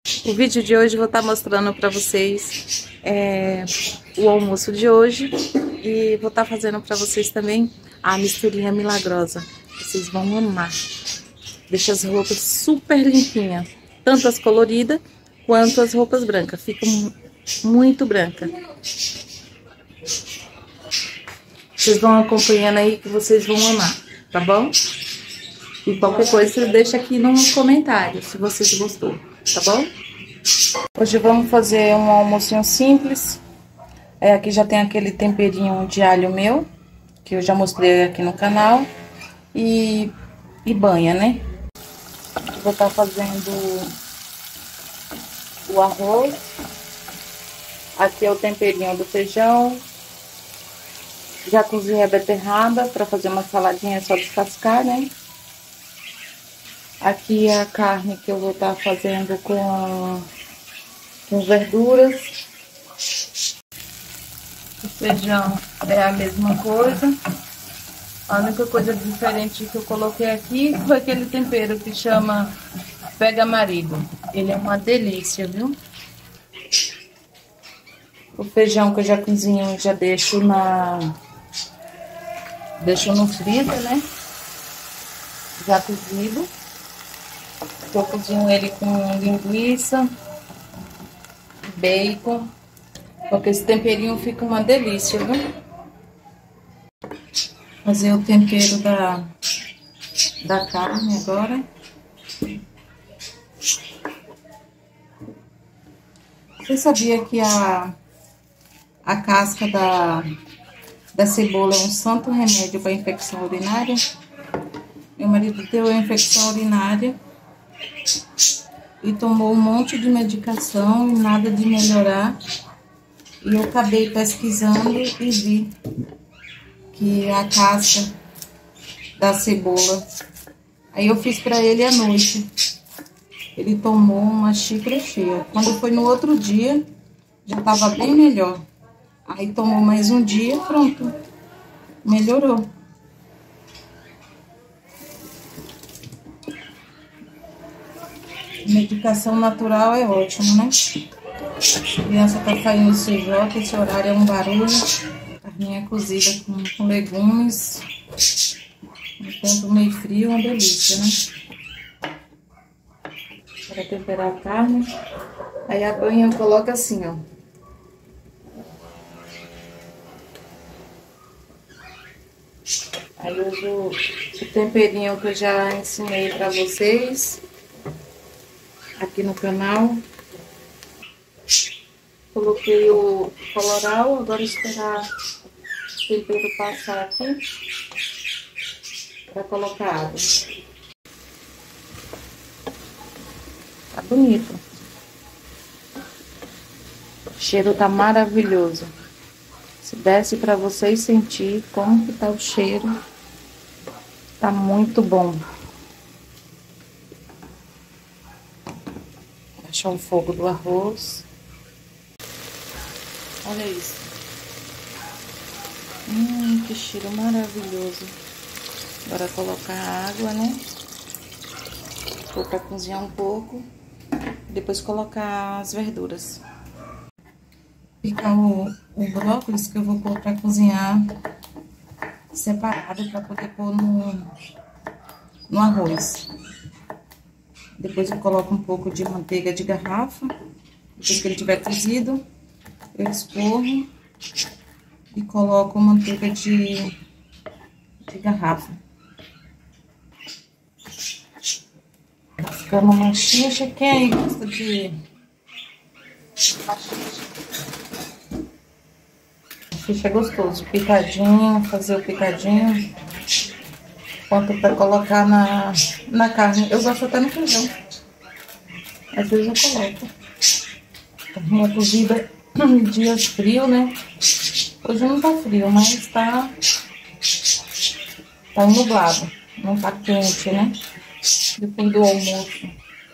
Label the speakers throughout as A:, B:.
A: O vídeo de hoje eu vou estar mostrando para vocês o almoço de hoje e vou estar fazendo para vocês também a misturinha milagrosa. Vocês vão amar. Deixa as roupas super limpinhas, tanto as coloridas quanto as roupas brancas. Ficam muito branca. Vocês vão acompanhando aí que vocês vão amar, tá bom? E qualquer coisa você deixa aqui no comentário se vocês gostou, tá bom? Hoje vamos fazer um almocinho simples. Aqui já tem aquele temperinho de alho meu, que eu já mostrei aqui no canal. E banha, né? Eu vou estar fazendo o arroz. Aqui é o temperinho do feijão. Já cozinhei a beterraba para fazer uma saladinha, é só descascar, né? Aqui é a carne que eu vou estar fazendo com verduras. O feijão é a mesma coisa. A única coisa diferente que eu coloquei aqui foi aquele tempero que chama Pega Marido. Ele é uma delícia, viu? O feijão que eu já cozinho, já deixo no freezer, né? Já cozido. Eu cozinho ele com linguiça, bacon, porque esse temperinho fica uma delícia, viu? Fazer o tempero da carne agora. Você sabia que a casca da cebola é um santo remédio para infecção urinária? Meu marido teve infecção urinária e tomou um monte de medicação e nada de melhorar. E eu acabei pesquisando e vi que a casca da cebola, aí eu fiz para ele à noite. Ele tomou uma xícara cheia. Quando foi no outro dia, já estava bem melhor. Aí tomou mais um dia, pronto, melhorou. Medicação natural é ótimo, né? A criança tá saindo do CJ, esse horário é um barulho. Carninha cozida com legumes. No tempo meio frio, uma delícia, né? Para temperar a carne. Aí a banha eu coloco assim, ó. Aí eu uso o temperinho que eu já ensinei pra vocês aqui no canal. Coloquei o coloral, agora esperar o tempero passar aqui para colocar água. Tá bonito. O cheiro tá maravilhoso. Se desse para vocês sentir como que tá o cheiro, tá muito bom. Baixar o fogo do arroz. Olha isso. Que cheiro maravilhoso. Agora colocar a água, né? Vou para cozinhar um pouco. Depois colocar as verduras. Picar o brócolis que eu vou pôr para cozinhar separado para poder pôr no arroz. Depois eu coloco um pouco de manteiga de garrafa. Depois que ele tiver cozido, eu escorro e coloco manteiga de garrafa. Tá ficando uma xixa. Quem aí gosta de xixa é gostoso. Picadinho, fazer o picadinho. Quanto para colocar na carne. Eu gosto até no feijão. Às vezes eu coloco. Carninha cozida. Dias frio, né? Hoje não tá frio, mas tá nublado. Não tá quente, né? Depois do almoço.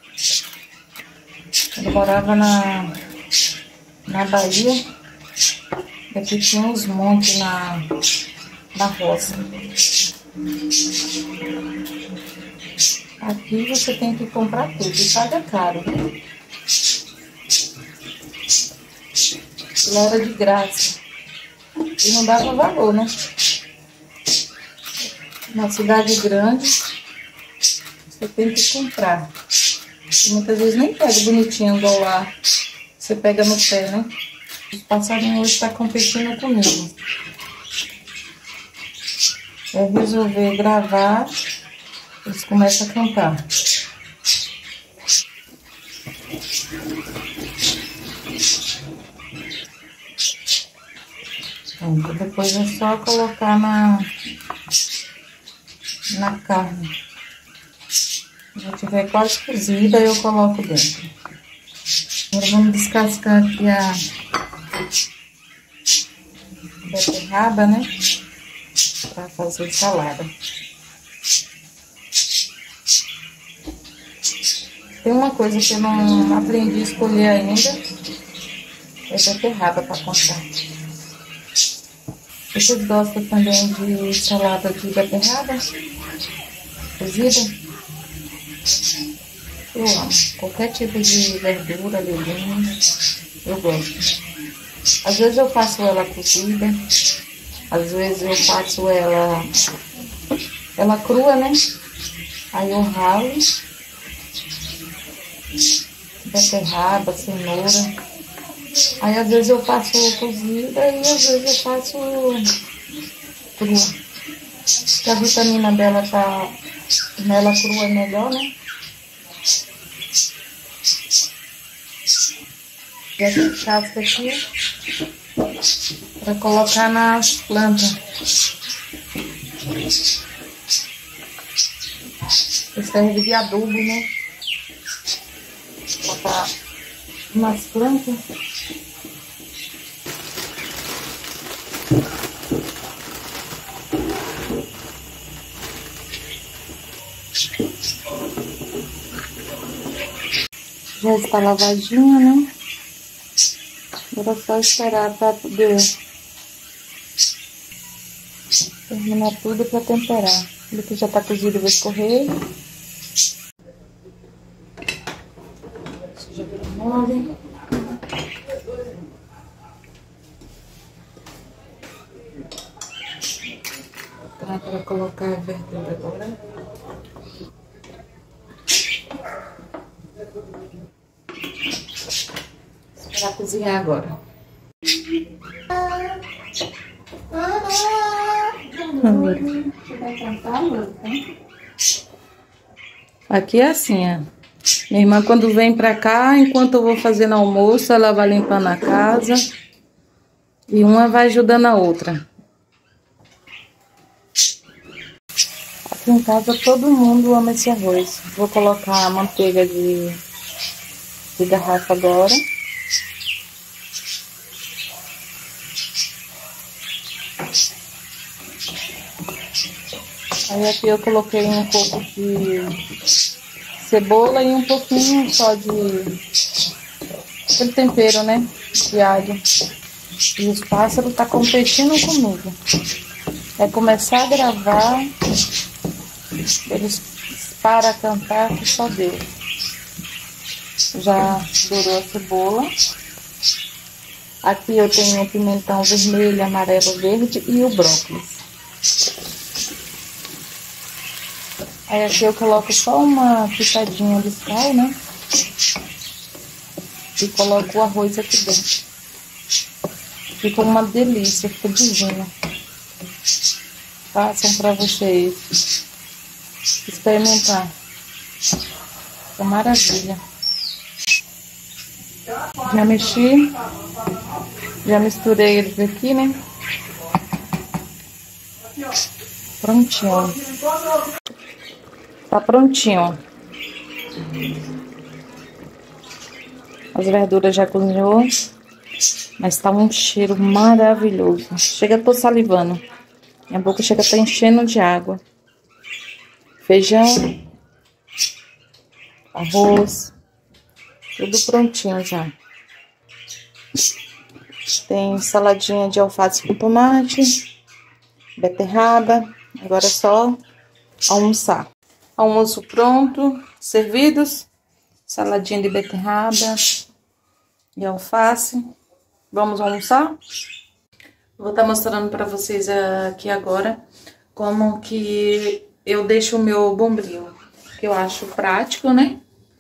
A: Eu morava na Bahia. Aqui tinha uns montes na roça. Aqui você tem que comprar tudo e paga caro, né? Aquilo era de graça. E não dava valor, né? Na cidade grande, você tem que comprar. E muitas vezes nem pega bonitinho igual lá. Você pega no pé, né? Os passarinhos hoje estão competindo comigo. Eu resolvi gravar, eles começam a cantar. Então, depois é só colocar na carne. Já tiver quase cozida, eu coloco dentro. Agora vamos descascar aqui a beterraba, né? Para fazer salada. Tem uma coisa que eu não aprendi a escolher ainda, é beterraba para comprar. Vocês gostam também de salada de beterraba cozida? Eu amo. Qualquer tipo de verdura, legumes, eu gosto. Às vezes eu faço ela cozida, às vezes eu faço ela crua, né? Aí eu ralo beterraba, cenoura. Aí às vezes eu faço cozida e às vezes eu faço crua. Porque a vitamina dela tá nela crua é melhor, né? E a gente casca aqui para colocar nas plantas. Isso serve de adubo, né? Colocar nas plantas. Já está lavadinha, né? Agora é só esperar para poder terminar tudo para temperar. Ele que já está cozido, eu vou escorrer. Já tá mole. Tá para colocar a verdura agora. Esperar cozinhar agora. Aqui é assim, ó. Minha irmã quando vem pra cá, enquanto eu vou fazendo almoço, ela vai limpando a casa e uma vai ajudando a outra. Aqui em casa todo mundo ama esse arroz. Vou colocar a manteiga de garrafa agora. Aí aqui eu coloquei um pouco de cebola e um pouquinho só de aquele tempero, né? De alho. E os pássaros tá competindo comigo. É começar a gravar, eles param a cantar que só Deus. Já dourou a cebola. Aqui eu tenho o pimentão vermelho, amarelo, verde e o brócolis. Aí aqui eu coloco só uma pitadinha de sal, né? E coloco o arroz aqui dentro. Fica uma delícia, fica divino. Façam pra vocês experimentar. Fica maravilha. Já mexi. Já misturei eles aqui, né? Prontinho. Tá prontinho. As verduras já cozinhou. Mas tá um cheiro maravilhoso. Chega, tô salivando. Minha boca chega, tá enchendo de água. Feijão. Arroz. Tudo prontinho já. Tem saladinha de alface com tomate. Beterraba. Agora é só almoçar. Almoço pronto, servidos, saladinha de beterraba e alface. Vamos almoçar? Vou estar mostrando pra vocês aqui agora como que eu deixo o meu bombril. Que eu acho prático, né?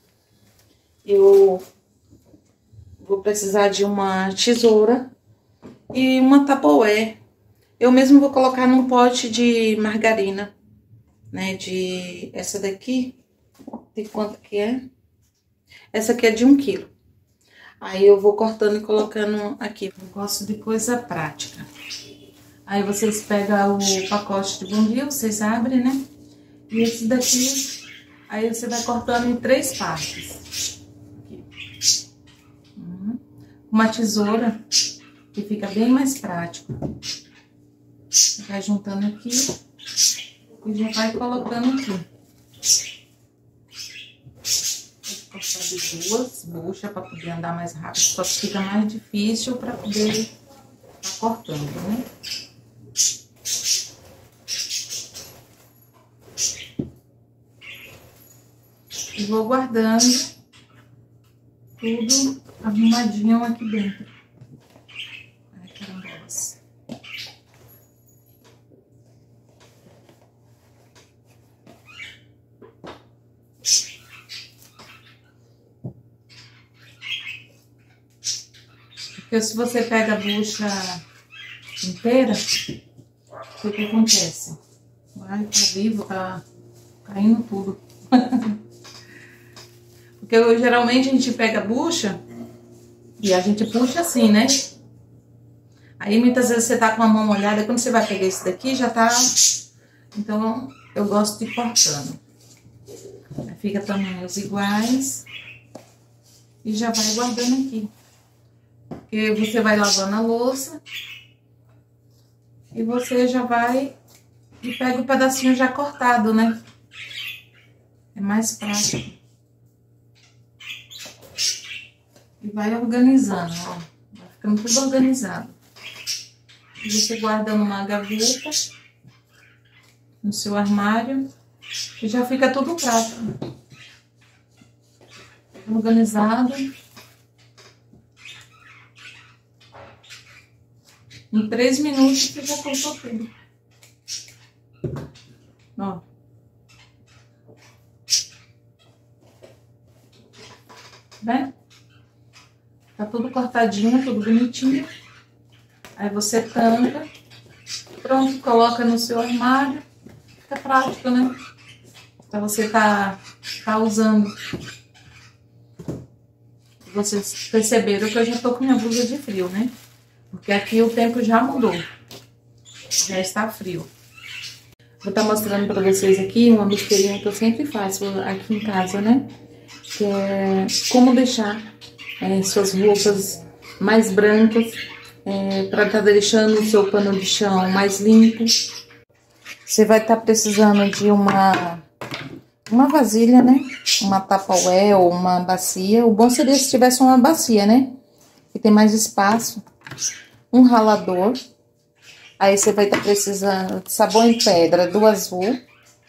A: Eu vou precisar de uma tesoura e uma Tupperware. Eu mesmo vou colocar num pote de margarina, né? De essa daqui, de quanto que é? Essa aqui é de 1 quilo. Aí eu vou cortando e colocando aqui. Eu gosto de coisa prática. Aí vocês pegam o pacote de bombril, vocês abrem, né? E esse daqui, aí você vai cortando em 3 partes. Aqui. Uma tesoura, que fica bem mais prático. Você vai juntando aqui e já vai colocando aqui. Vou cortar de 2 buchas para poder andar mais rápido, só que fica mais difícil para poder estar cortando, né? E vou guardando tudo arrumadinho aqui dentro. Ai, caramba. Porque se você pega a bucha inteira, o que acontece? Vai, tá vivo, tá caindo tudo. Porque geralmente a gente pega a bucha e a gente puxa assim, né? Aí muitas vezes você tá com a mão molhada, quando você vai pegar esse daqui já tá... Então eu gosto de ir cortando. Aí fica tamanhos iguais e já vai guardando aqui. Porque você vai lavando a louça e você já vai e pega o pedacinho já cortado, né? É mais prático. E vai organizando, ó. Vai ficando tudo organizado. E você guarda numa gaveta, no seu armário, e já fica tudo prático. Organizado. Em 3 minutos você já cortou tudo. Ó. Vê? Tá tudo cortadinho, tudo bonitinho. Aí você tampa. Pronto, coloca no seu armário. Fica prático, né? Pra você tá usando. Vocês perceberam que eu já tô com minha blusa de frio, né? Porque aqui o tempo já mudou. Já está frio. Vou estar mostrando para vocês aqui uma besteirinha que eu sempre faço aqui em casa, né? Que é como deixar suas roupas mais brancas, para estar deixando o seu pano de chão mais limpo. Você vai estar precisando de uma vasilha, né? Uma Tupperware ou uma bacia. O bom seria se tivesse uma bacia, né? Que tem mais espaço. Um ralador. Aí você vai estar precisando de sabão em pedra do azul.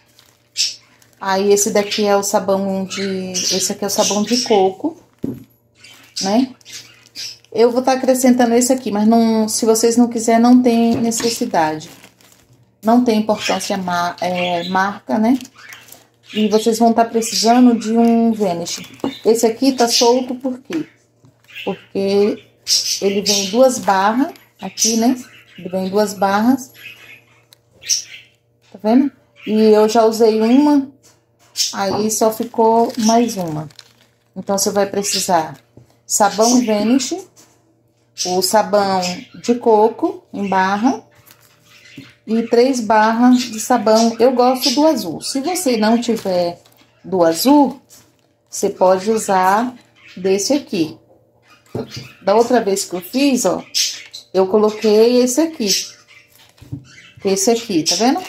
A: Aí esse daqui é o sabão de... Esse aqui é o sabão de coco, né? Eu vou estar acrescentando esse aqui, mas não, se vocês não quiserem, não tem necessidade. Não tem importância marca, né? E vocês vão estar precisando de um Vanish. Esse aqui tá solto por quê? Porque ele vem 2 barras aqui, né? Ele vem 2 barras. Tá vendo? E eu já usei uma, aí só ficou mais uma. Então, você vai precisar sabão Vanish, o sabão de coco em barra e 3 barras de sabão. Eu gosto do azul. Se você não tiver do azul, você pode usar desse aqui. Da outra vez que eu fiz, ó, eu coloquei esse aqui. Esse aqui, tá vendo?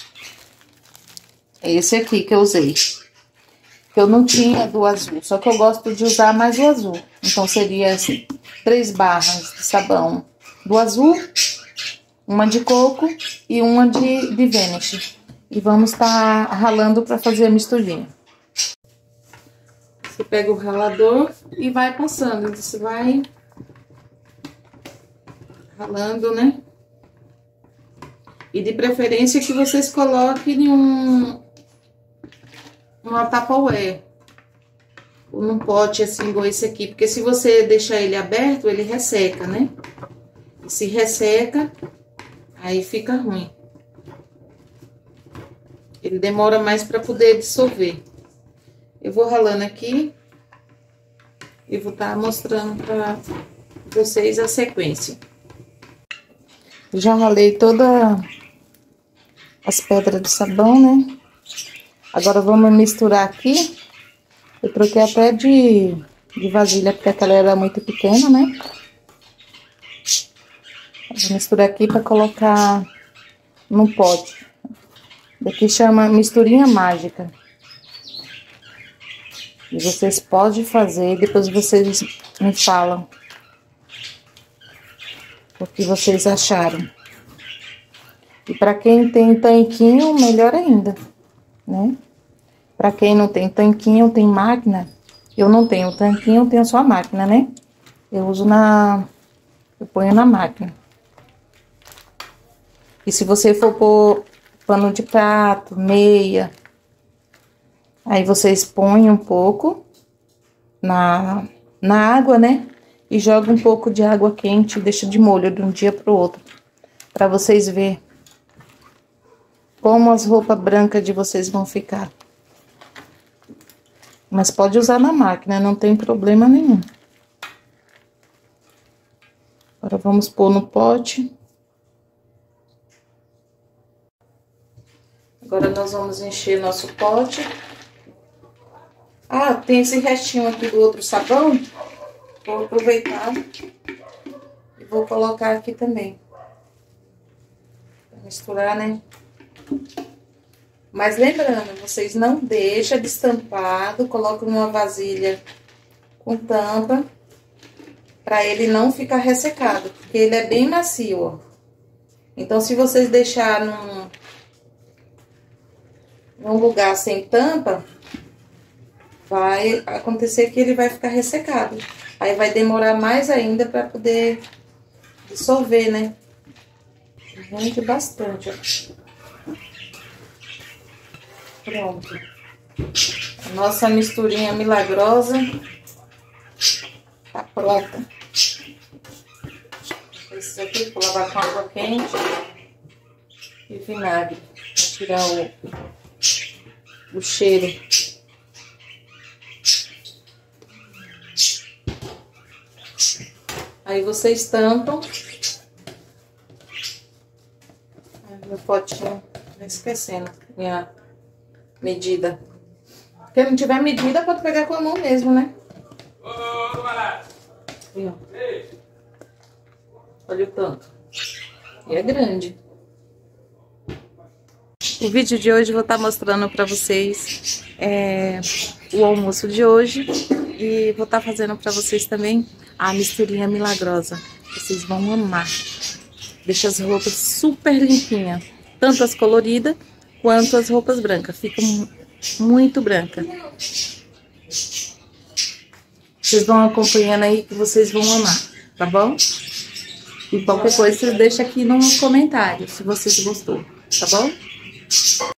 A: É esse aqui que eu usei. Eu não tinha do azul, só que eu gosto de usar mais o azul. Então, seria assim, 3 barras de sabão do azul, uma de coco e uma de Vanish. E vamos estar ralando para fazer a misturinha. Você pega o ralador e vai passando. Você vai Ralando, né? E de preferência que vocês coloquem em uma Tupperware. Ou num pote assim, igual esse aqui. Porque se você deixar ele aberto, ele resseca, né? E se resseca, aí fica ruim. Ele demora mais para poder dissolver. Eu vou ralando aqui. E vou estar mostrando para vocês a sequência. Já ralei todas as pedras de sabão, né? Agora vamos misturar aqui. Eu troquei até de vasilha, porque aquela era muito pequena, né? Vou misturar aqui para colocar no pote. Daqui chama misturinha mágica. E vocês podem fazer, depois vocês me falam o que vocês acharam. E para quem tem tanquinho, melhor ainda, né? Para quem não tem tanquinho, tem máquina. Eu não tenho tanquinho, eu tenho só a máquina, né? Eu uso eu ponho na máquina. E se você for pôr pano de prato, meia, aí vocês põem um pouco na água, né? E joga um pouco de água quente e deixa de molho de um dia pro outro. Pra vocês verem como as roupas brancas de vocês vão ficar. Mas pode usar na máquina, não tem problema nenhum. Agora vamos pôr no pote. Agora nós vamos encher nosso pote. Ah, tem esse restinho aqui do outro sabão. Vou aproveitar e vou colocar aqui também. Pra misturar, né? Mas lembrando, vocês não deixam destampado, colocam numa vasilha com tampa, para ele não ficar ressecado, porque ele é bem macio, ó. Então, se vocês deixar num lugar sem tampa, vai acontecer que ele vai ficar ressecado. Aí vai demorar mais ainda para poder dissolver, né? Rende bastante, ó. Pronto. A nossa misturinha milagrosa tá pronta. Esse aqui vou lavar com água quente e vinagre para tirar o cheiro. Aí vocês tampam. Meu potinho, tô esquecendo minha medida. Se não tiver medida, pode pegar com a mão mesmo, né? Aí, ó. Olha o tanto. E é grande. O vídeo de hoje eu vou estar mostrando para vocês o almoço de hoje. E vou estar fazendo para vocês também a misturinha milagrosa. Vocês vão amar. Deixa as roupas super limpinhas. Tanto as coloridas quanto as roupas brancas. Ficam muito brancas. Vocês vão acompanhando aí que vocês vão amar, tá bom? E qualquer coisa vocês deixam aqui no comentário se vocês gostou, tá bom?